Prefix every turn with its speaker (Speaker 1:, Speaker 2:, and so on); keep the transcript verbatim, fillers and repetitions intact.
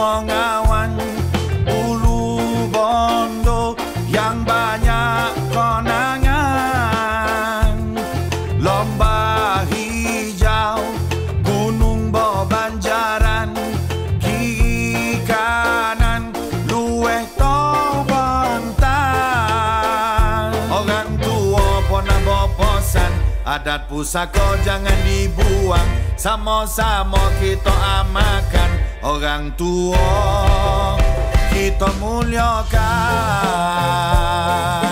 Speaker 1: Bengawan Ulu Bondo yang banyak konangan, lomba hijau Gunung Bobanjaran, kiri kanan luweh tobontang. Orang tua pernah boposan, adat pusaka jangan dibuang, sama-sama kita amalkan. Orang tua kita muliakan.